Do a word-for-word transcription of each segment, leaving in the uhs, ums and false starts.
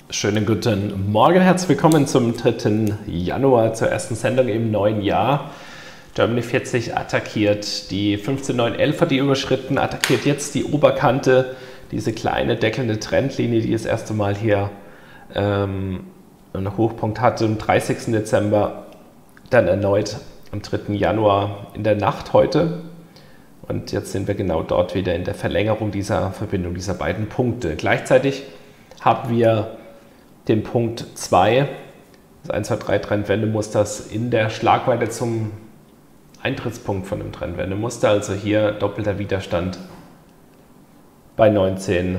Schönen guten Morgen, herzlich willkommen zum dritten Januar, zur ersten Sendung im neuen Jahr. Germany vierzig attackiert die fünfzehn neun elf, hat die überschritten, attackiert jetzt die Oberkante, diese kleine deckelnde Trendlinie, die das erste Mal hier ähm, einen Hochpunkt hatte am dreißigsten Dezember, dann erneut am dritten Januar in der Nacht heute. Und jetzt sind wir genau dort wieder in der Verlängerung dieser Verbindung dieser beiden Punkte. Gleichzeitig haben wir den Punkt zwei des eins zwei drei Trendwendemusters in der Schlagweite zum Eintrittspunkt von dem Trendwendemuster, also hier doppelter Widerstand bei neunzehn,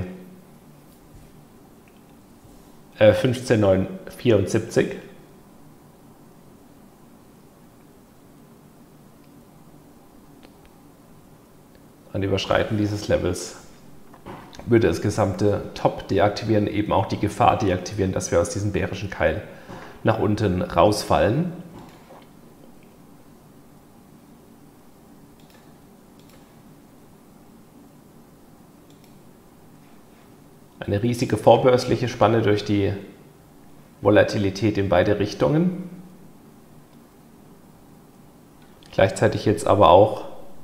äh, fünfzehn neun vierundsiebzig. An Überschreiten dieses Levels würde das gesamte Top deaktivieren, eben auch die Gefahr deaktivieren, dass wir aus diesem bärischen Keil nach unten rausfallen. Eine riesige vorbörsliche Spanne durch die Volatilität in beide Richtungen. Gleichzeitig jetzt aber auch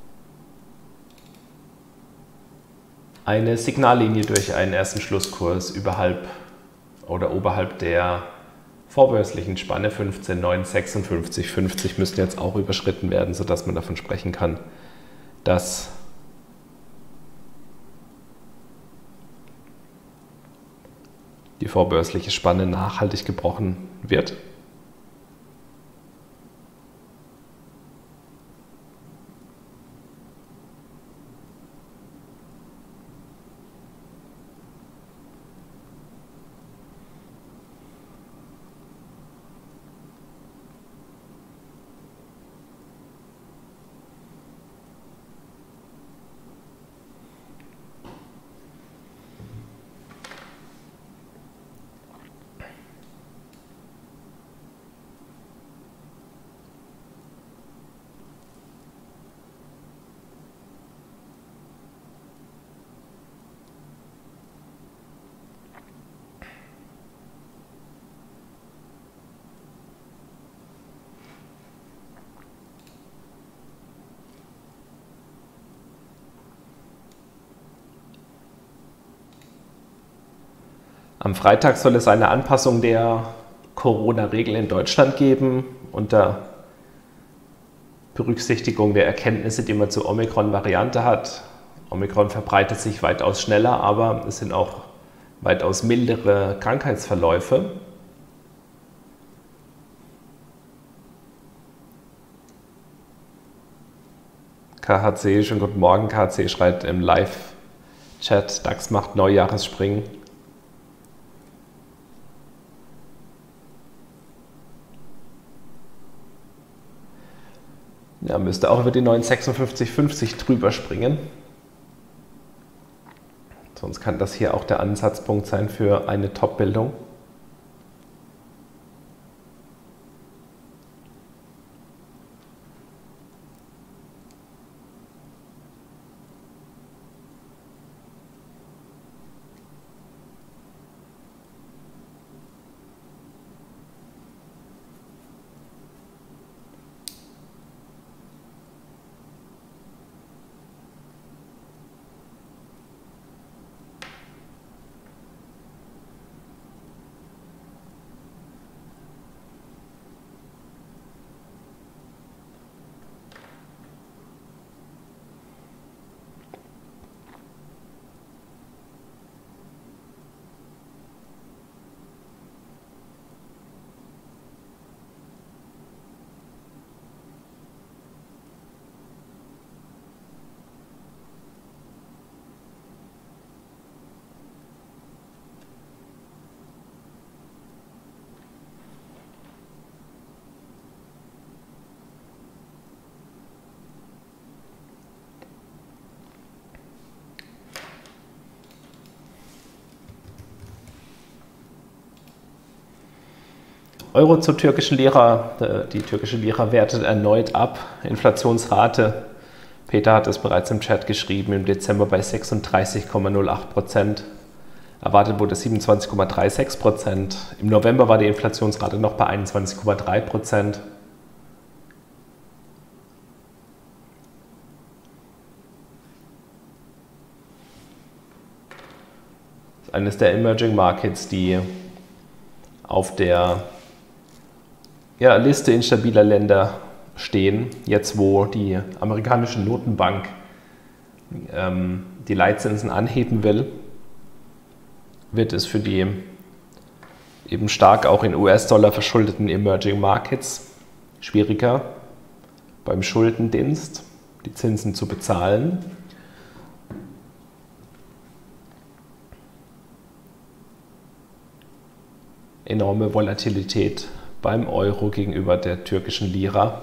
eine Signallinie durch einen ersten Schlusskurs überhalb oder oberhalb der vorbörslichen Spanne fünfzehn neun sechsundfünfzig fünfzig müssten jetzt auch überschritten werden, sodass man davon sprechen kann, dass die vorbörsliche Spanne nachhaltig gebrochen wird. Am Freitag soll es eine Anpassung der Corona-Regeln in Deutschland geben, unter Berücksichtigung der Erkenntnisse, die man zur Omikron-Variante hat. Omikron verbreitet sich weitaus schneller, aber es sind auch weitaus mildere Krankheitsverläufe. K H C, schönen guten Morgen. K H C schreibt im Live-Chat, DAX macht Neujahresspringen. Ja, müsste auch über die neun sechsundfünfzig fünfzig drüber springen. Sonst kann das hier auch der Ansatzpunkt sein für eine Top-Bildung. Euro zur türkischen Lira. Die türkische Lira wertet erneut ab. Inflationsrate, Peter hat es bereits im Chat geschrieben, im Dezember bei sechsunddreißig Komma null acht Prozent. Erwartet wurde siebenundzwanzig Komma sechsunddreißig Prozent. Im November war die Inflationsrate noch bei einundzwanzig Komma drei Prozent. Das ist eines der Emerging Markets, die auf der ja, Liste instabiler Länder stehen, jetzt wo die amerikanische Notenbank ähm, die Leitzinsen anheben will, wird es für die eben stark auch in U S-Dollar verschuldeten Emerging Markets schwieriger, beim Schuldendienst die Zinsen zu bezahlen. Enorme Volatilität beim Euro gegenüber der türkischen Lira.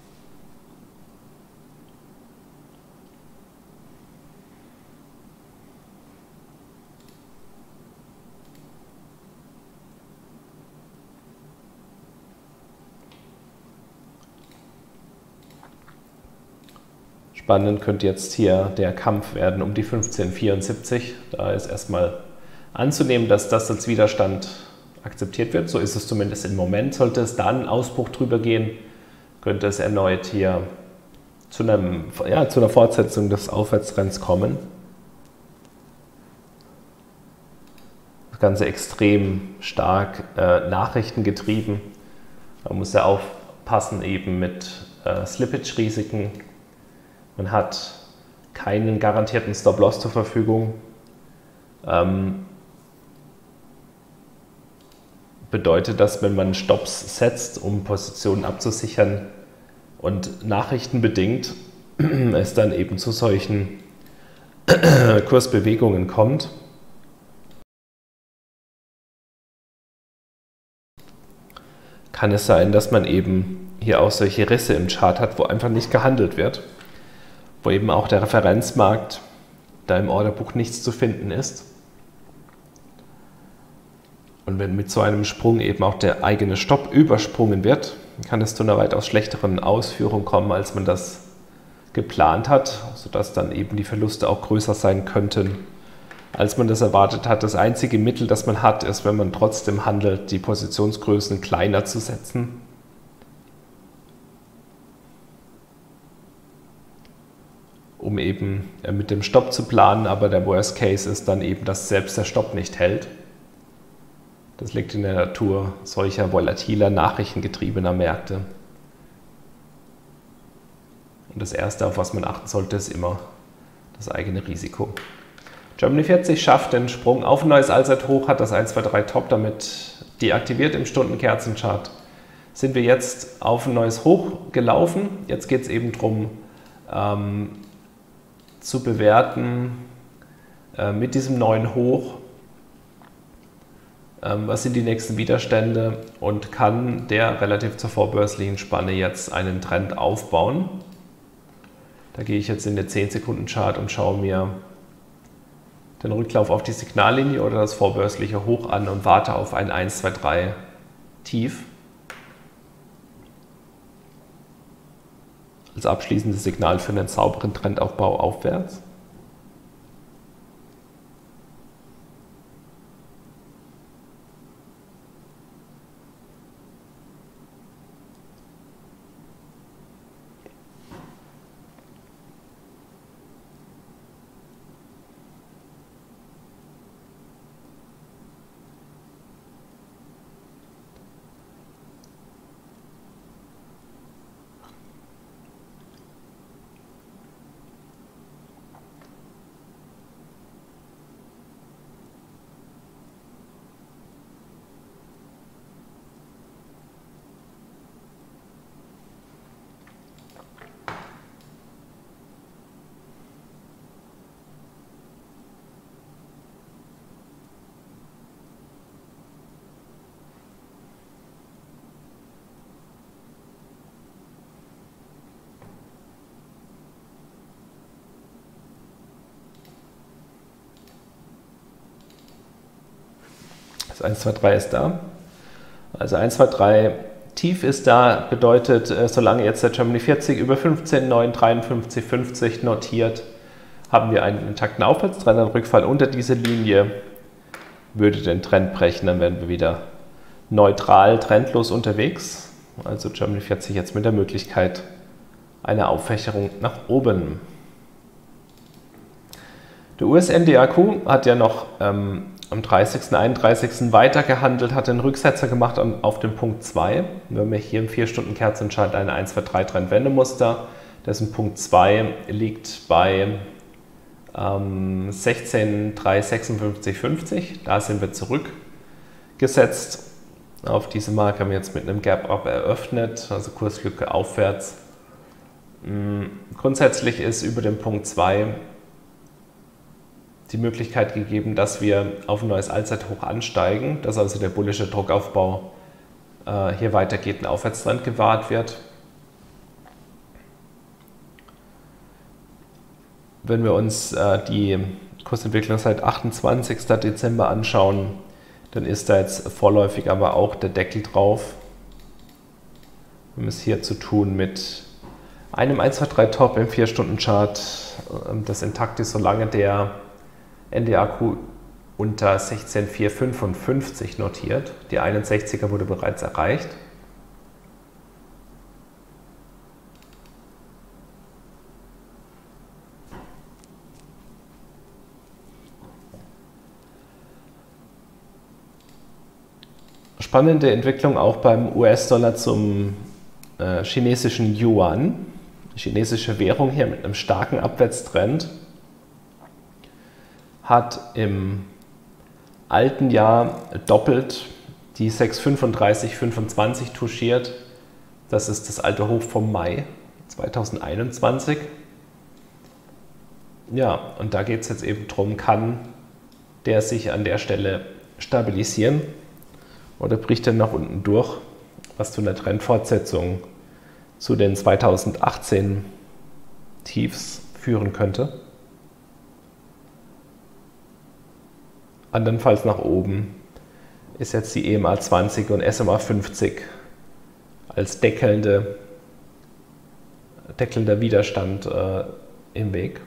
Spannend könnte jetzt hier der Kampf werden um die fünfzehn Komma vierundsiebzig. Da ist erstmal anzunehmen, dass das als Widerstand akzeptiert wird. So ist es zumindest im Moment. Sollte es da einen Ausbruch drüber gehen, könnte es erneut hier zu, einem, ja, zu einer Fortsetzung des Aufwärtstrends kommen. Das Ganze extrem stark äh, nachrichtengetrieben. Man muss ja aufpassen eben mit äh, Slippage-Risiken. Man hat keinen garantierten Stop-Loss zur Verfügung. Ähm, bedeutet das, wenn man Stops setzt, um Positionen abzusichern und nachrichtenbedingt es dann eben zu solchen Kursbewegungen kommt, kann es sein, dass man eben hier auch solche Risse im Chart hat, wo einfach nicht gehandelt wird, wo eben auch der Referenzmarkt da im Orderbuch nichts zu finden ist. Und wenn mit so einem Sprung eben auch der eigene Stopp übersprungen wird, kann es zu einer weitaus schlechteren Ausführung kommen, als man das geplant hat, sodass dann eben die Verluste auch größer sein könnten, als man das erwartet hat. Das einzige Mittel, das man hat, ist, wenn man trotzdem handelt, die Positionsgrößen kleiner zu setzen. Um eben mit dem Stopp zu planen, aber der Worst Case ist dann eben, dass selbst der Stopp nicht hält. Das liegt in der Natur solcher volatiler, nachrichtengetriebener Märkte. Und das Erste, auf was man achten sollte, ist immer das eigene Risiko. Germany vierzig schafft den Sprung auf ein neues Allzeithoch, hat das eins, zwei, drei Top damit deaktiviert im Stundenkerzenchart. Sind wir jetzt auf ein neues Hoch gelaufen. Jetzt geht es eben darum, ähm, zu bewerten äh, mit diesem neuen Hoch, ähm, was sind die nächsten Widerstände und kann der relativ zur vorbörslichen Spanne jetzt einen Trend aufbauen. Da gehe ich jetzt in den zehn Sekunden Chart und schaue mir den Rücklauf auf die Signallinie oder das vorbörsliche Hoch an und warte auf ein eins, zwei, drei Tief. Als abschließendes Signal für einen sauberen Trendaufbau aufwärts. Das eins, zwei, drei ist da. Also eins, zwei, drei tief ist da, bedeutet, solange jetzt der Germany vierzig über fünfzehn, neun, dreiundfünfzig, fünfzig notiert, haben wir einen intakten Aufwärtstrend, einen Rückfall unter diese Linie würde den Trend brechen, dann wären wir wieder neutral, trendlos unterwegs. Also Germany vierzig jetzt mit der Möglichkeit einer Auffächerung nach oben. Der U S M D A Q hat ja noch ähm, am dreißigsten, einunddreißigsten weiter gehandelt, hat den Rücksetzer gemacht auf den Punkt zwei. Wir haben hier im vier Stunden Kerzenchart eine eins zwei drei Trendwendemuster. Dessen Punkt zwei liegt bei ähm, sechzehn drei sechsundfünfzig fünfzig. Da sind wir zurückgesetzt. Auf diese Marke haben wir jetzt mit einem Gap-Up eröffnet, also Kurslücke aufwärts. Grundsätzlich ist über dem Punkt zwei die Möglichkeit gegeben, dass wir auf ein neues Allzeithoch ansteigen, dass also der bullische Druckaufbau äh, hier weitergeht, ein Aufwärtstrend gewahrt wird. Wenn wir uns äh, die Kursentwicklung seit achtundzwanzigsten Dezember anschauen, dann ist da jetzt vorläufig aber auch der Deckel drauf. Wir haben es hier zu tun mit einem eins zwei drei Top im vier Stunden Chart, das intakt ist, solange der N D A Q unter sechzehn vier fünfundfünfzig notiert. Die einundsechziger wurde bereits erreicht. Spannende Entwicklung auch beim U S-Dollar zum äh, chinesischen Yuan. Die chinesische Währung hier mit einem starken Abwärtstrend hat im alten Jahr doppelt die sechs fünfunddreißig fünfundzwanzig touchiert. Das ist das alte Hoch vom Mai zweitausendeinundzwanzig. Ja, und da geht es jetzt eben darum, kann der sich an der Stelle stabilisieren oder bricht er nach unten durch, was zu einer Trendfortsetzung zu den zweitausendachtzehn Tiefs führen könnte. Andernfalls nach oben ist jetzt die E M A zwanzig und S M A fünfzig als deckelnde, deckelnder Widerstand äh, im Weg.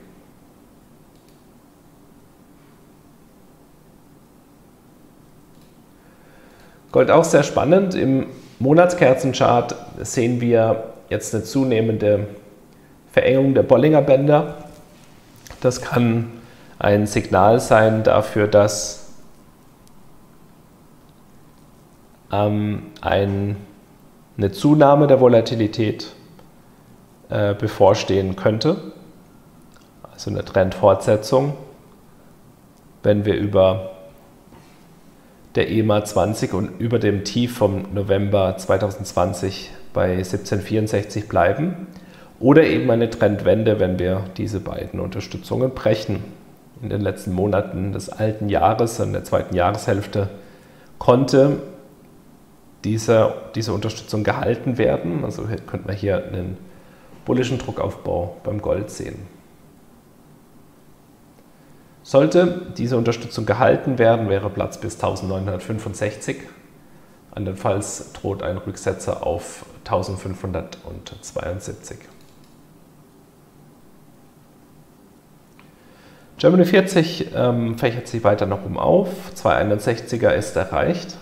Gold auch sehr spannend. Im Monatskerzenchart sehen wir jetzt eine zunehmende Verengung der Bollinger Bänder. Das kann ein Signal sein dafür, dass ähm, ein, eine Zunahme der Volatilität äh, bevorstehen könnte, also eine Trendfortsetzung, wenn wir über der E M A zwanzig und über dem Tief vom November zweitausendzwanzig bei siebzehn vierundsechzig bleiben, oder eben eine Trendwende, wenn wir diese beiden Unterstützungen brechen. In den letzten Monaten des alten Jahres, in der zweiten Jahreshälfte, konnte diese, diese Unterstützung gehalten werden. Also könnte man hier einen bullischen Druckaufbau beim Gold sehen. Sollte diese Unterstützung gehalten werden, wäre Platz bis eintausendneunhundertfünfundsechzig. Andernfalls droht ein Rücksetzer auf eintausendfünfhundertzweiundsiebzig. Germany vierzig ähm, fächert sich weiter nach oben auf. zweihunderteinundsechziger ist erreicht.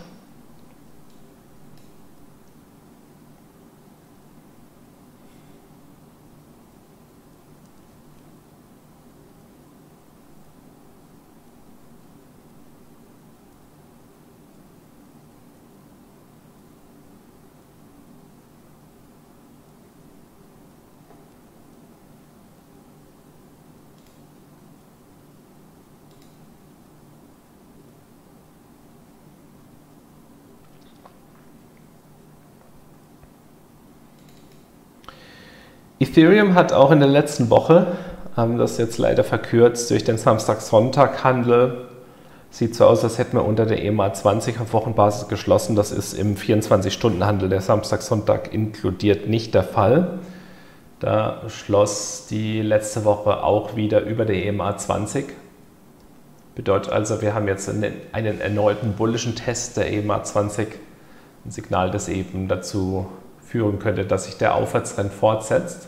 Ethereum hat auch in der letzten Woche, ähm, das jetzt leider verkürzt durch den Samstag-Sonntag-Handel, sieht so aus, als hätten wir unter der E M A zwanzig auf Wochenbasis geschlossen. Das ist im vierundzwanzig-Stunden-Handel, der Samstag-Sonntag inkludiert, nicht der Fall. Da schloss die letzte Woche auch wieder über der E M A zwanzig. Bedeutet also, wir haben jetzt einen, einen erneuten bullischen Test der E M A zwanzig, ein Signal, das eben dazu führen könnte, dass sich der Aufwärtstrend fortsetzt.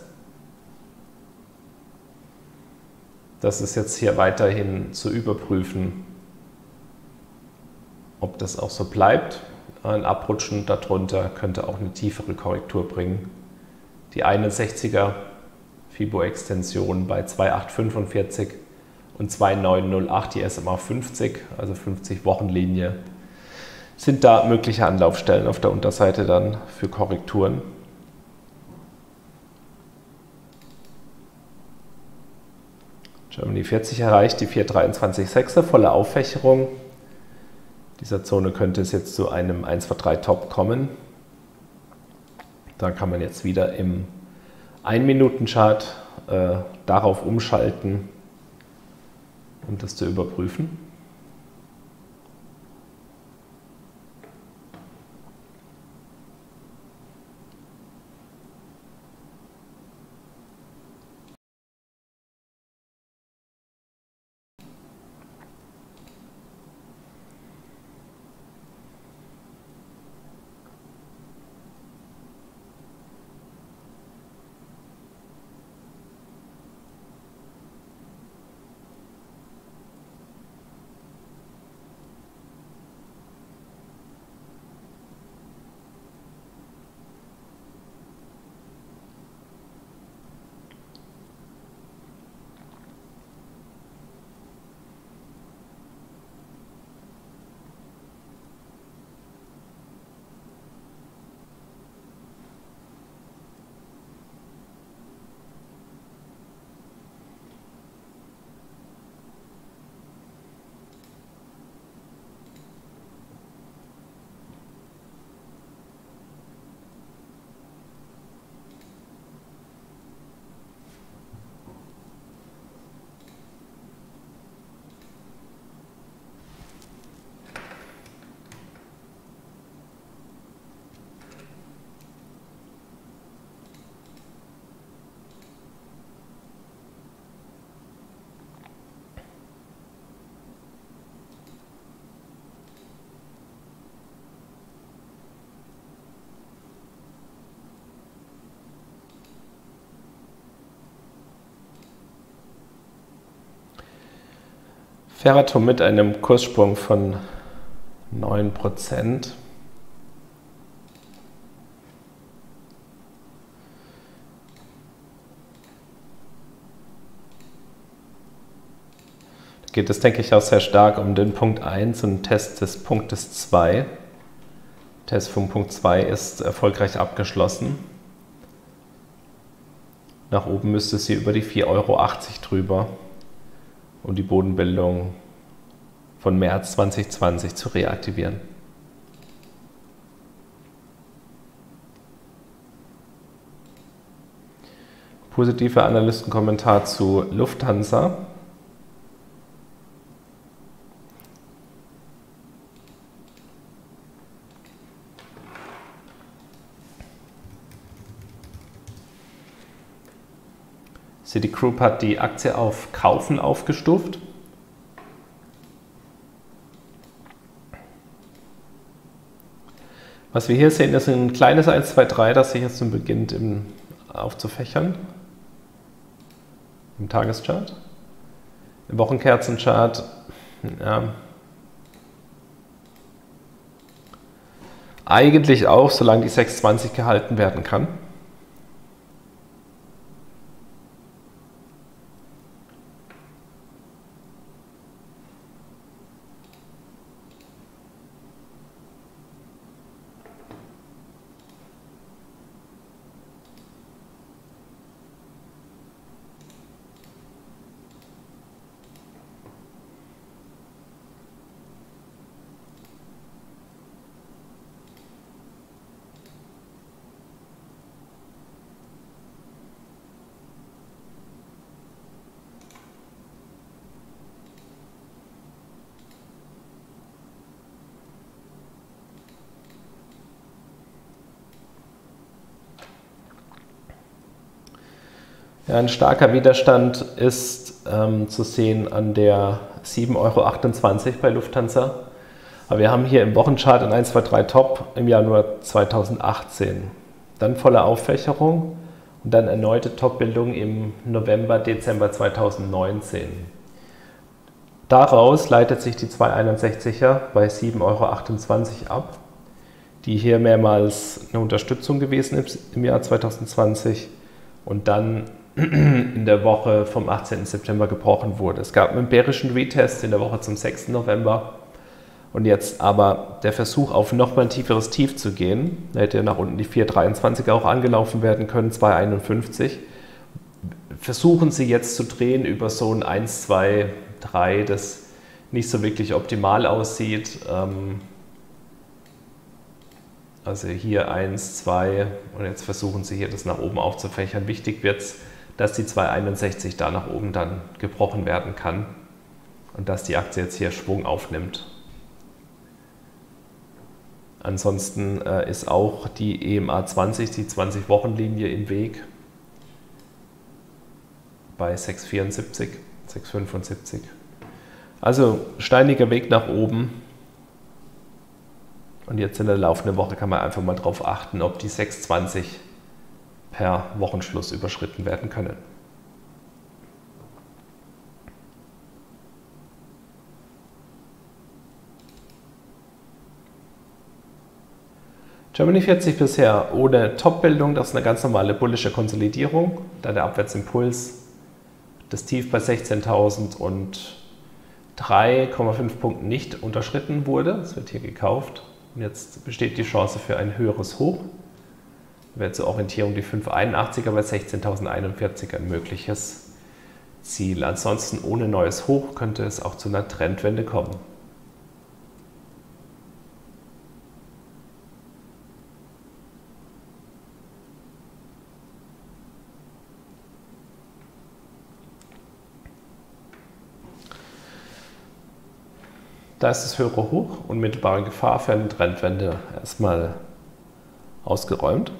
Das ist jetzt hier weiterhin zu überprüfen, ob das auch so bleibt. Ein Abrutschen darunter könnte auch eine tiefere Korrektur bringen. Die einundsechziger Fibo-Extension bei zwei Komma acht fünfundvierzig und zwei Komma neun null acht, die S M A fünfzig, also fünfzig Wochen Linie, sind da mögliche Anlaufstellen auf der Unterseite dann für Korrekturen. Germany vierzig erreicht die vier Komma dreiundzwanzig sechser, volle Auffächerung. Dieser Zone könnte es jetzt zu einem eins vor drei Top kommen. Da kann man jetzt wieder im ein Minuten Chart äh, darauf umschalten, um das zu überprüfen. Ferratom mit einem Kurssprung von neun Prozent. Da geht es, denke ich, auch sehr stark um den Punkt eins und Test des Punktes zwei. Test vom Punkt zwei ist erfolgreich abgeschlossen. Nach oben müsste sie über die vier Euro achtzig drüber, um die Bodenbildung von März zwanzig zwanzig zu reaktivieren. Positiver Analystenkommentar zu Lufthansa. Citigroup hat die Aktie auf Kaufen aufgestuft. Was wir hier sehen, ist ein kleines eins, zwei, drei, das sich jetzt nun beginnt im, aufzufächern. Im Tageschart. Im Wochenkerzenchart, ja, eigentlich auch, solange die sechs zwanzig gehalten werden kann. Ja, ein starker Widerstand ist ähm, zu sehen an der sieben Euro achtundzwanzig bei Lufthansa. Aber wir haben hier im Wochenchart ein eins, zwei, drei Top im Januar zweitausendachtzehn. Dann volle Auffächerung und dann erneute Topbildung im November, Dezember zweitausendneunzehn. daraus leitet sich die zwei einundsechziger bei sieben Euro achtundzwanzig ab, die hier mehrmals eine Unterstützung gewesen ist im Jahr zweitausendzwanzig und dann in der Woche vom achtzehnten September gebrochen wurde. Es gab einen bärischen Retest in der Woche zum sechsten November und jetzt aber der Versuch auf nochmal ein tieferes Tief zu gehen. Da hätte nach unten die vier dreiundzwanziger auch angelaufen werden können, zwei einundfünfzig. Versuchen Sie jetzt zu drehen über so ein eins, zwei, drei, das nicht so wirklich optimal aussieht. Also hier eins, zwei und jetzt versuchen Sie hier das nach oben aufzufächern. Wichtig wird es, dass die zwei einundsechzig da nach oben dann gebrochen werden kann und dass die Aktie jetzt hier Schwung aufnimmt. Ansonsten äh, ist auch die E M A zwanzig, die zwanzig-Wochen-Linie im Weg bei sechs vierundsiebzig, sechs fünfundsiebzig. Also steiniger Weg nach oben. Und jetzt in der laufenden Woche kann man einfach mal darauf achten, ob die sechs zwanzig per Wochenschluss überschritten werden können. Germany vierzig bisher ohne Top-Bildung, das ist eine ganz normale bullische Konsolidierung, da der Abwärtsimpuls, das Tief bei sechzehntausenddrei Komma fünf Punkten nicht unterschritten wurde. Es wird hier gekauft und jetzt besteht die Chance für ein höheres Hoch. Da wäre zur Orientierung die fünf einundachtziger bei sechzehntausendeinundvierzig ein mögliches Ziel. Ansonsten ohne neues Hoch könnte es auch zu einer Trendwende kommen. Da ist das höhere Hoch, unmittelbare Gefahr für eine Trendwende erstmal ausgeräumt.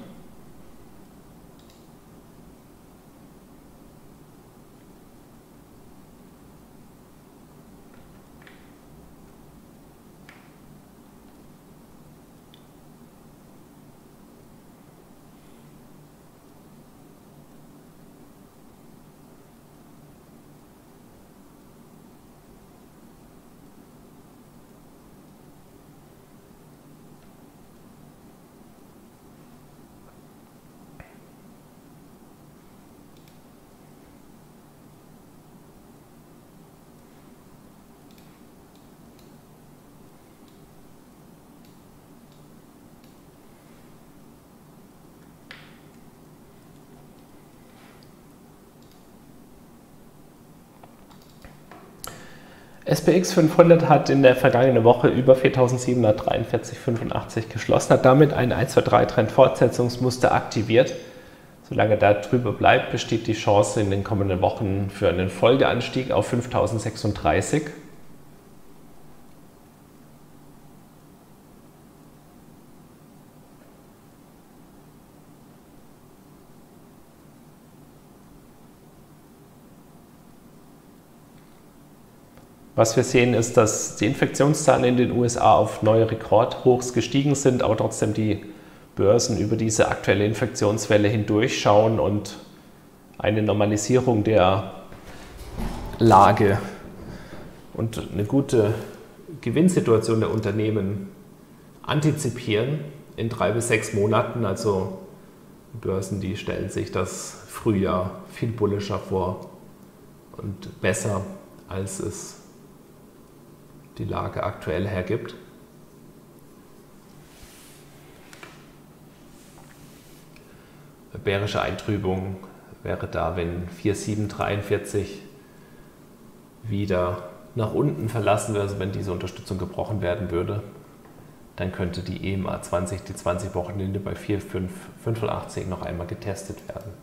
S P X fünfhundert hat in der vergangenen Woche über viertausendsiebenhundertdreiundvierzig Komma fünfundachtzig geschlossen, hat damit ein eins zwei drei Trend-Fortsetzungsmuster aktiviert. Solange da drüber bleibt, besteht die Chance in den kommenden Wochen für einen Folgeanstieg auf fünftausendsechsunddreißig. Was wir sehen, ist, dass die Infektionszahlen in den U S A auf neue Rekordhochs gestiegen sind, aber trotzdem die Börsen über diese aktuelle Infektionswelle hindurchschauen und eine Normalisierung der Lage und eine gute Gewinnsituation der Unternehmen antizipieren in drei bis sechs Monaten. Also Börsen, die stellen sich das Frühjahr viel bullischer vor und besser, als es die Lage aktuell hergibt. Eine bärische Eintrübung wäre da, wenn vier Komma sieben dreiundvierzig wieder nach unten verlassen wird, also wenn diese Unterstützung gebrochen werden würde, dann könnte die E M A zwanzig, die zwanzig-Wochen-Linie bei vier Komma fünf fünfundachtzig noch einmal getestet werden.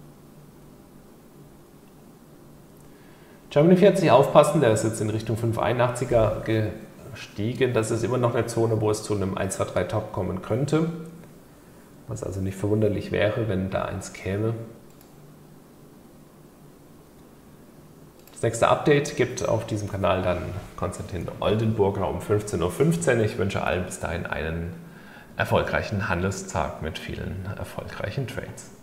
Germany vierzig aufpassen, der ist jetzt in Richtung fünf einundachtziger gestiegen. Das ist immer noch eine Zone, wo es zu einem eins zwei drei Top kommen könnte. Was also nicht verwunderlich wäre, wenn da eins käme. Das nächste Update gibt auf diesem Kanal dann Konstantin Oldenburger um fünfzehn Uhr fünfzehn. Ich wünsche allen bis dahin einen erfolgreichen Handelstag mit vielen erfolgreichen Trades.